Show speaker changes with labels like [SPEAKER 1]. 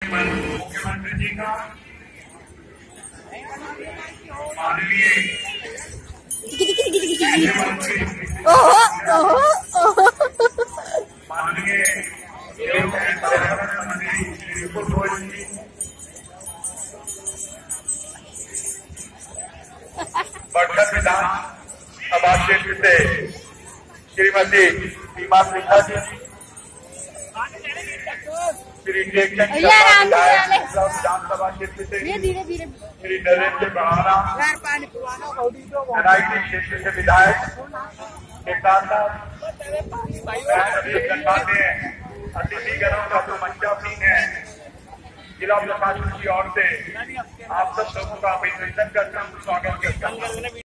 [SPEAKER 1] मुख्यमंत्री जी का माननीय माननीय पर्यावरण मंत्री श्री विपुल गोयल जी, बड़गढ़ विधानसभा क्षेत्र से श्रीमती सीमा सिन्हा जी, श्री टेकचंद विधानसभा क्षेत्र से श्री नरेंद्र बढ़ाना NIT क्षेत्र से विधायक के साथ साथ अतिथिगणों का जो मंचा भी है, जिला प्रशासन की ओर से आप सब लोगों का अभिनंदन करता हूँ, स्वागत करता हूँ।